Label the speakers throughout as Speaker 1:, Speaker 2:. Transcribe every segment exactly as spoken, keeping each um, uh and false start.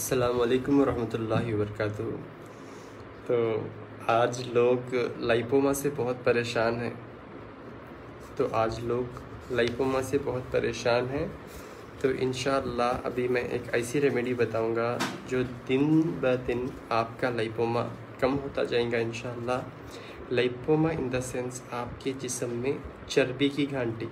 Speaker 1: अस्सलामुअलैकुम वरहमतुल्लाहि वबरकातुहू। तो आज लोग लाइपोमा से बहुत परेशान हैं तो आज लोग लाइपोमा से बहुत परेशान हैं तो इंशाअल्लाह अभी मैं एक ऐसी रेमेडी बताऊंगा जो दिन ब दिन आपका लाइपोमा कम होता जाएगा इंशाअल्लाह। लाइपोमा इन द सेंस आपके जिस्म में चर्बी की घाटी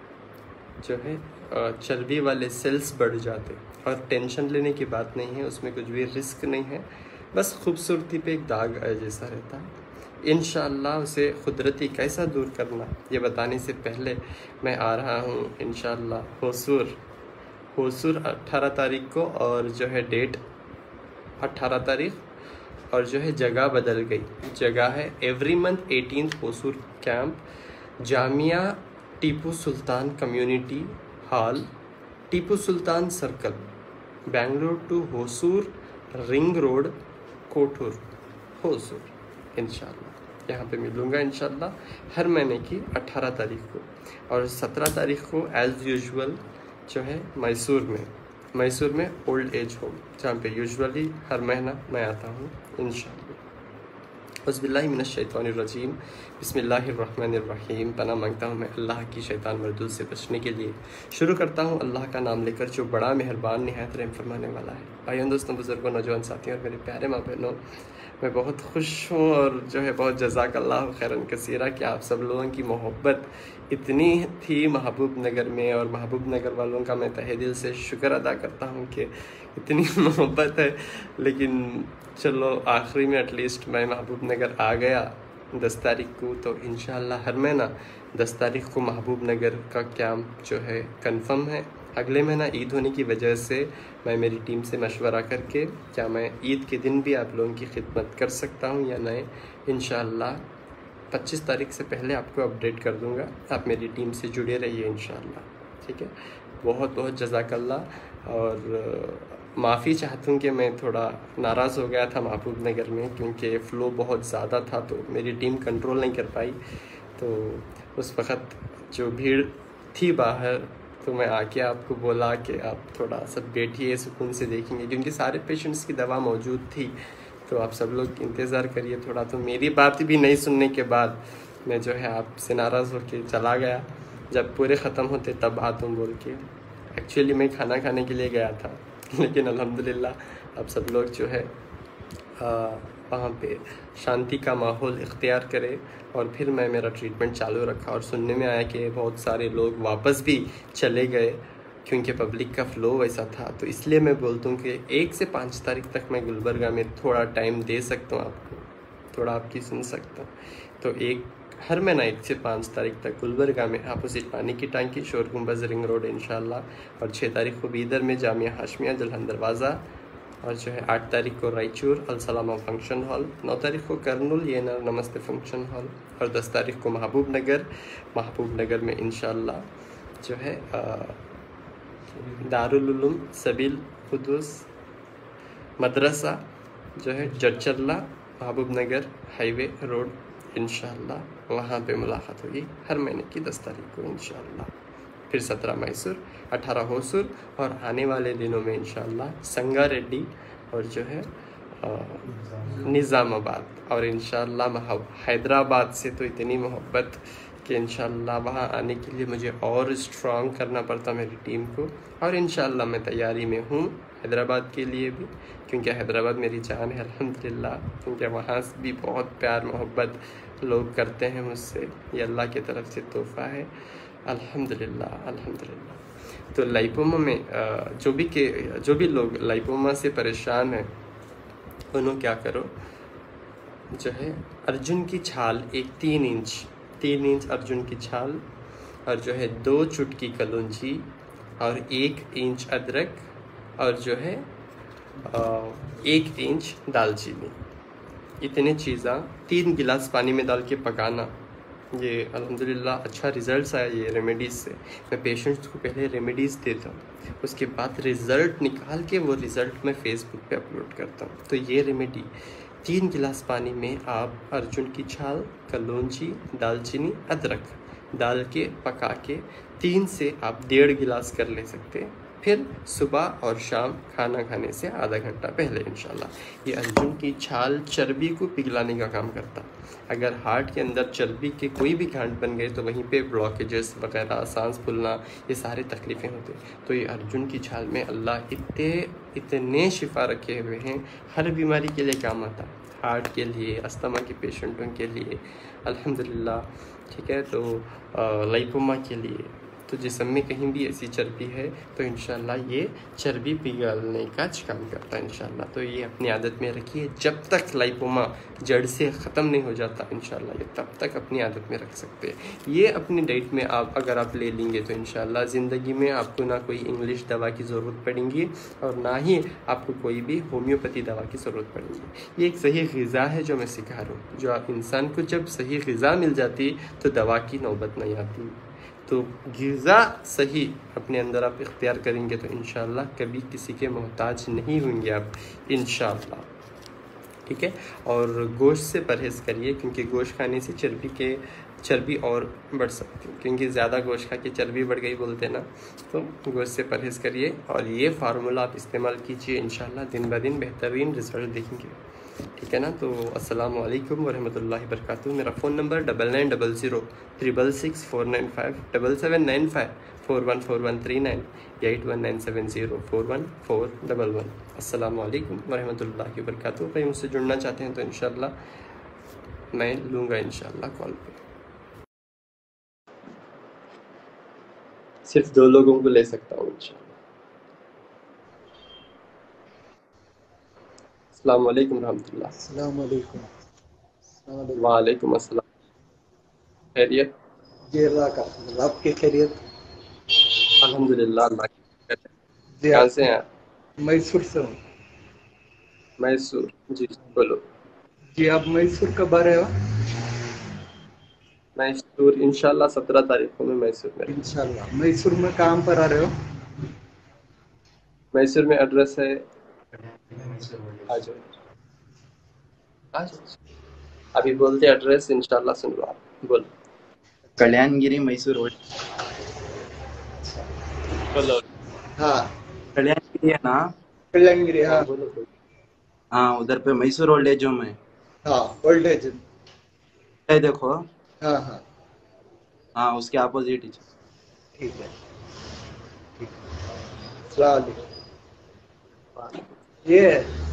Speaker 1: जो है, चर्बी वाले सेल्स बढ़ जाते और टेंशन लेने की बात नहीं है, उसमें कुछ भी रिस्क नहीं है, बस खूबसूरती पे एक दाग जैसा रहता है। इंशाअल्लाह उसे कुदरती कैसा दूर करना ये बताने से पहले मैं आ रहा हूँ इंशाअल्लाह होसूर होसूर अट्ठारह तारीख को, और जो है डेट अट्ठारह तारीख और जो है जगह बदल गई। जगह है every month eighteenth Hosur camp, Jamia Tipu Sultan community hall, Tipu Sultan circle, Bengaluru to Hosur ring road, Kothur, Hosur. इंशाअल्लाह यहाँ पे मिलूँगा इंशाअल्लाह हर महीने की अट्ठारह तारीख को, और सत्रह तारीख को एज़ यूजुअल जो है मैसूर में मैसूर में ओल्ड एज होम, जहाँ पे यूजुअली हर महीना मैं आता हूँ इंशाअल्लाह। औज़ुबिल्लाहि मिनश्शैतानिर्रजीम, बिस्मिल्लाहिर्रहमानिर्रहीम। पनाह मांगता हूँ मैं अल्लाह की शैतान मरदूद से बचने के लिए। शुरू करता हूँ अल्लाह का नाम लेकर जो बड़ा मेहरबान निहायत रहम फरमाने वाला है। भाइयों, दोस्तों, बुजुर्गों, नौजवान साथियों और मेरे प्यारे माँ बहनों, मैं बहुत खुश हूँ और जो है बहुत जज़ाकल्लाहु खैरन कसीरा कि आप सब लोगों की मोहब्बत इतनी थी महबूब नगर में, और महबूब नगर वालों का मैं तहे दिल से शुक्र अदा करता हूँ कि इतनी मोहब्बत है। लेकिन चलो आखिरी में एटलीस्ट मैं महबूब नगर आ गया दस तारीख को, तो इंशाअल्लाह हर महीना दस तारीख को महबूब नगर का कैंप जो है कंफर्म है। अगले महीना ईद होने की वजह से मैं मेरी टीम से मशवरा करके क्या मैं ईद के दिन भी आप लोगों की खिदमत कर सकता हूँ या नहीं, इंशाअल्लाह पच्चीस तारीख से पहले आपको अपडेट कर दूँगा। आप मेरी टीम से जुड़े रहिए इंशाअल्लाह, ठीक है। बहुत बहुत जज़ाकल्लाह, और माफ़ी चाहता हूँ कि मैं थोड़ा नाराज़ हो गया था महबूब नगर में, क्योंकि फ़्लो बहुत ज़्यादा था तो मेरी टीम कंट्रोल नहीं कर पाई। तो उस वक़्त जो भीड़ थी बाहर, तो मैं आके आपको बोला कि आप थोड़ा सब बैठिए, सुकून से देखेंगे, क्योंकि सारे पेशेंट्स की दवा मौजूद थी। तो आप सब लोग इंतज़ार करिए थोड़ा। तो मेरी बात भी नहीं सुनने के बाद मैं जो है आपसे नाराज़ होकर चला गया। जब पूरे ख़त्म होते तब आता हूँ बोल के। एक्चुअली मैं खाना खाने के लिए गया था, लेकिन अल्हम्दुलिल्लाह अब सब लोग जो है वहाँ पे शांति का माहौल इख्तियार करे, और फिर मैं मेरा ट्रीटमेंट चालू रखा। और सुनने में आया कि बहुत सारे लोग वापस भी चले गए क्योंकि पब्लिक का फ़्लो वैसा था। तो इसलिए मैं बोलता हूँ कि एक से पाँच तारीख तक मैं गुलबर्गा में थोड़ा टाइम दे सकता हूँ आपको, थोड़ा आपकी सुन सकता हूँ। तो एक हर महीना एक से पाँच तारीख तक गुलबर्गा में अपोजिट पानी की टांकी, शोर गुंबज रिंग रोड इंशाअल्लाह, और छः तारीख को बीदर में जामिया हाशमिया जलहन दरवाज़ा, और जो है आठ तारीख को रायचूर अलसलामा फंक्शन हॉल, नौ तारीख को करनुल ये नमस्ते फंक्शन हॉल, और दस तारीख को महबूब नगर महबूब नगर में इंशाअल्लाह जो है दारुल उलूम सबील खुदूस मदरसा जो है जडचरला महबूब नगर हाईवे रोड, इंशाअल्लाह वहाँ पे मुलाकात होगी हर महीने की दस तारीख को इंशाअल्लाह। फिर सत्रह मैसूर, अठारह होसूर, और आने वाले दिनों में इंशाअल्लाह संगारेड्डी और जो है निज़ामाबाद, और इंशाअल्लाह हैदराबाद से तो इतनी मोहब्बत कि इंशाअल्लाह वहाँ आने के लिए मुझे और स्ट्रॉन्ग करना पड़ता मेरी टीम को। और इंशाअल्लाह मैं तैयारी में हूँ हैदराबाद के लिए भी, क्योंकि हैदराबाद मेरी जान है अल्हम्दुलिल्लाह, क्योंकि वहाँ भी बहुत प्यार मोहब्बत लोग करते हैं मुझसे, ये अल्लाह की तरफ से तोहफ़ा है अल्हम्दुलिल्लाह अल्हम्दुलिल्लाह। तो लाइपोमा में जो भी के जो भी लोग लाइपोमा से परेशान हैं उन्होंने क्या करो, जो है अर्जुन की छाल एक तीन इंच तीन इंच अर्जुन की छाल, और जो है दो चुटकी कलौंजी, और एक इंच अदरक, और जो है एक इंच दालचीनी, इतने चीज़ें तीन गिलास पानी में डाल के पकाना। ये अल्हम्दुलिल्लाह अच्छा रिज़ल्ट आया ये रेमेडीज़ से। मैं पेशेंट्स को पहले रेमेडीज़ देता हूँ, उसके बाद रिज़ल्ट निकाल के वो रिज़ल्ट मैं फेसबुक पे अपलोड करता हूँ। तो ये रेमेडी तीन गिलास पानी में आप अर्जुन की छाल, कलौंजी, दालचीनी, अदरक डाल के पका के तीन से आप डेढ़ गिलास कर ले सकते हैं। फिर सुबह और शाम खाना खाने से आधा घंटा पहले इंशाल्लाह। ये अर्जुन की छाल चर्बी को पिघलाने का काम करता। अगर हार्ट के अंदर चर्बी के कोई भी गांठ बन गए तो वहीं पे ब्लॉकेजेस वगैरह, सांस फूलना, ये सारी तकलीफ़ें होती। तो ये अर्जुन की छाल में अल्लाह इतने इतने शिफा रखे हुए हैं, हर बीमारी के लिए काम आता है। हार्ट के लिए, अस्थमा के पेशेंटों के लिए अल्हम्दुलिल्लाह, ठीक है। तो लाइपोमा के लिए, तो जिस्म में कहीं भी ऐसी चर्बी है तो इंशाल्लाह ये चर्बी पिघलने का काम करता है इंशाल्लाह। तो ये अपनी आदत में रखिए, जब तक लाइपोमा जड़ से ख़त्म नहीं हो जाता इंशाल्लाह ये तब तक अपनी आदत में रख सकते हैं। ये अपनी डाइट में आप अगर आप ले लेंगे तो इंशाल्लाह ज़िंदगी में आपको ना कोई इंग्लिश दवा की ज़रूरत पड़ेगी और ना ही आपको कोई भी होम्योपैथी दवा की ज़रूरत पड़ेगी। ये एक सही ग़िज़ा है जो मैं सिखा रहा हूँ। जो आप इंसान को जब सही ग़िज़ा मिल जाती तो दवा की नौबत नहीं आती। तो ग़िज़ा सही अपने अंदर आप इख्तियार करेंगे तो इंशाल्लाह कभी किसी के मोहताज नहीं होंगे आप इंशाल्लाह, ठीक है। और गोश्त से परहेज़ करिए, क्योंकि गोश्त खाने से चर्बी के चर्बी और बढ़ सकती है, क्योंकि ज़्यादा गोश्त खा के चर्बी बढ़ गई बोलते ना। तो गोश्त से परहेज़ करिए और ये फार्मूला आप इस्तेमाल कीजिए, इंशाल्लाह दिन ब दिन बेहतरीन रिज़ल्ट देखेंगे, ठीक है ना। तो अस्सलाम वालेकुम वरहमतुल्लाहि वबरकातुहू। मेरा phone number double nine double zero triple six four nine five double seven nine five four one four one three nine eight one nine seven zero four one four double one. अस्सलाम वालेकुम वरहमतुल्लाहि वबरकातुहू। कहीं मुझसे जुड़ना चाहते हैं तो इंशाल्लाह मैं लूँगा इंशाल्लाह कॉल पे। सिर्फ दो लोगों को ले सकता हूँ इंशाल्लाह। अस्सलाम वालेकुम रहमतुल्लाह।
Speaker 2: अस्सलाम वालेकुम।
Speaker 1: वालेकुम अस्सलाम। खैरियत?
Speaker 2: जी अल्लाह का फजल, आपकी खैरियत?
Speaker 1: अल्हम्दुलिल्लाह अल्लाह की खैरियत है।
Speaker 2: जी
Speaker 1: कहाँ
Speaker 2: आप
Speaker 1: से हैं आप?
Speaker 2: मैसूर से हूँ।
Speaker 1: मैसूर, जी बोलो।
Speaker 2: जी आप मैसूर कब आ रहे हो?
Speaker 1: मैसूर इंशाल्लाह सत्रह तारीख को मैं मैसूर में रहूँगा।
Speaker 2: इंशाल्लाह। मैसूर में कहाँ पर आ रहे हो?
Speaker 1: मैसूर में एड्रेस है, आ जाओ आ जाओ। अभी बोलते एड्रेस, इंशाल्लाह सुन लो आप, बोलो।
Speaker 3: कल्याणगिरी मैसूर रोड।
Speaker 1: बोलो।
Speaker 2: हाँ
Speaker 3: कल्याणगिरी है ना?
Speaker 2: कल्याणगिरी,
Speaker 1: हाँ
Speaker 2: हाँ
Speaker 1: बोलो बोलो।
Speaker 3: हाँ, उधर पे मैसूर रोड है जो मैं
Speaker 2: हाँ ओल्ड एज।
Speaker 3: है, देखो।
Speaker 2: हाँ हाँ
Speaker 3: हाँ, उसके अपोजिट ही।
Speaker 2: ठीक है, ठीक है। अस्सलाम वालेकुम। ये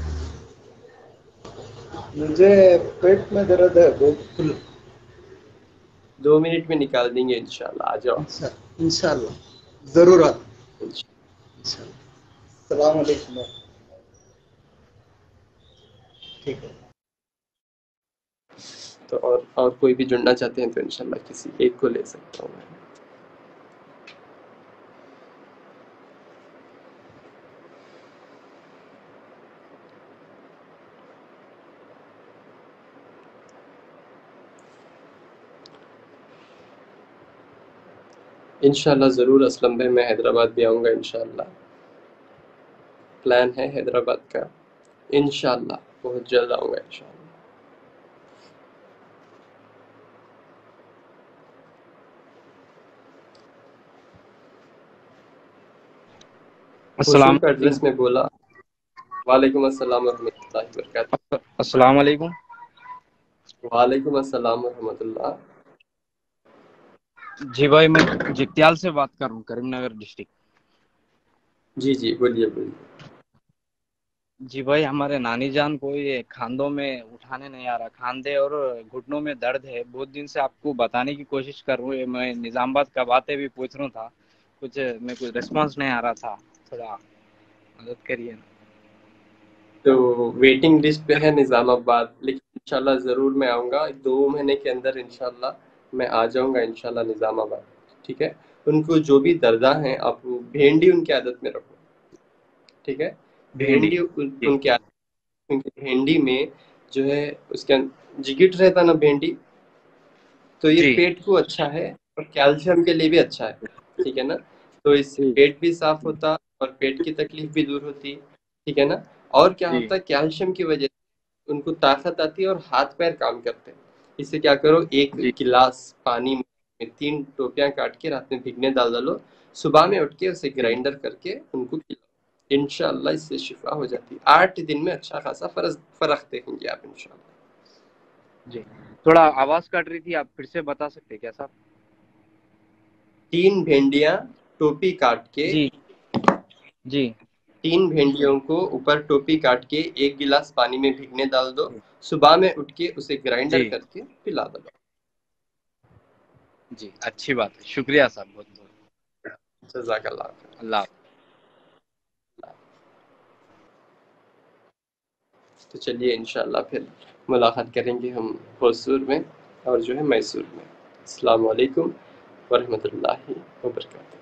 Speaker 2: मुझे पेट में दर्द है बहुत फुल।
Speaker 1: दो मिनट में निकाल देंगे इंशाल्लाह, आ जाओ।
Speaker 2: इंशा इंशाल्लाह जरूर आ
Speaker 1: इंशाल्लाह।
Speaker 2: इंशाल्लाह। अस्सलाम वालेकुम। ठीक है।
Speaker 1: तो और और कोई भी जुड़ना चाहते हैं तो इंशाल्लाह किसी एक को ले सकता हूँ मैं। इंशाल्लाह ज़रूर असलम भाई, मैं हैदराबाद भी आऊँगा इंशाल्लाह। प्लान है हैदराबाद का, इंशाल्लाह बहुत जल्द आऊँगा इंशाल्लाह।
Speaker 4: अस्सलाम
Speaker 1: मैसूर का एड्रेस में बोला। वालेकुम अस्सलाम वरहमतुल्लाहि वबरकातुहू।
Speaker 4: अस्सलाम वालेकुम।
Speaker 1: वालेकुम अस्सलाम वरहमतुल्लाह।
Speaker 4: जी भाई, मैं जितियाल से बात कर रहा हूँ, करीमनगर डिस्ट्रिक्ट।
Speaker 1: जी जी बोलिए बोलिए।
Speaker 4: जी भाई, हमारे नानी जान को ये खांदों में उठाने नहीं आ रहा, खांधे और घुटनों में दर्द है। बहुत दिन से आपको बताने की कोशिश कर रहा हूँ। मैं निजामाबाद का बातें भी पूछ रहा था, कुछ मैं कुछ रिस्पांस नहीं आ रहा था, थोड़ा मदद करिए ना।
Speaker 1: तो वेटिंग लिस्ट पे है निज़ामाबाद, लेकिन इंशाल्लाह ज़रूर मैं आऊँगा दो महीने के अंदर इंशाल्लाह मैं आ जाऊँगा इंशाल्लाह निज़ामाबाद, ठीक है। उनको जो भी दर्दा हैं आप वो भेंडी उनकी आदत में रखो, ठीक है।
Speaker 4: भिंडी।
Speaker 1: भेंडी उन,
Speaker 4: जी
Speaker 1: उनकी आदत, क्योंकि भेंडी में जो है उसके अं- जिगिट रहता ना भेंडी, तो ये
Speaker 4: जी
Speaker 1: पेट को अच्छा है और कैल्शियम के लिए भी अच्छा है, ठीक है ना। तो इससे
Speaker 4: जी
Speaker 1: पेट भी साफ होता और पेट की तकलीफ भी दूर होती, ठीक है ना। और क्या
Speaker 4: जी
Speaker 1: होता है, कैल्शियम की वजह से उनको ताकत आती है और हाथ पैर काम करते हैं। इससे क्या करो, एक
Speaker 4: जी
Speaker 1: गिलास पानी में में तीन टोपियां काट के रात में भिगने डाल डालो, सुबह में उठ के उसे ग्राइंडर करके उनको खिलाओ, इंशाल्लाह इससे शिफा हो जाती है। आठ दिन में अच्छा खासा फर्क फर्क देखेंगे आप इंशाल्लाह।
Speaker 4: जी, थोड़ा आवाज कट रही थी, आप फिर से बता सकते हैं क्या साहब?
Speaker 1: तीन भिंडियां टोपी काट के,
Speaker 4: जी जी
Speaker 1: तीन भिंडियों को ऊपर टोपी काट के एक गिलास पानी में भिगने डाल दो, सुबह में उठ के उसे ग्राइंडर
Speaker 4: जी
Speaker 1: करके पिला दो।
Speaker 4: जी, अच्छी बात है, शुक्रिया साहब, बहुत बहुत।
Speaker 1: जज़ाकल्लाह खैर।
Speaker 4: अल्लाह हाफ़िज़।
Speaker 1: तो चलिए इंशाल्लाह फिर मुलाकात करेंगे हम होसूर में और जो है मैसूर में। अस्सलाम वालेकुम वरहमतुल्लाहि वबरकातुहू।